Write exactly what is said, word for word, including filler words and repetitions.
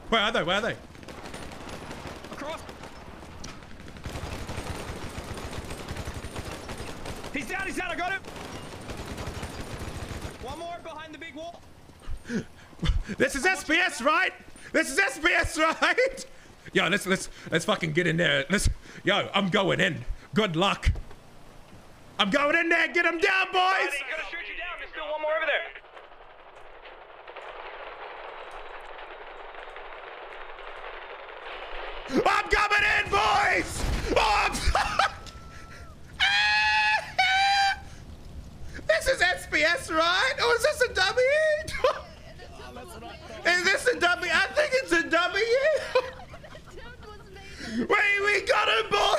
Where are they? Where are they? Across. He's down, he's down, I got him. One more behind the big wall. This is S B S, right? This is S B S, right? Yo, let's let's let's fucking get in there. Let's yo, I'm going in. Good luck. I'm going in there. Get him down, boys. He's gonna shoot you down. There's still one more over there. I'm coming in, boys. Oh, I'm... This is S B S, right? Or is this a W? Is this a W? I think it's a W. Wait, we got him, boys.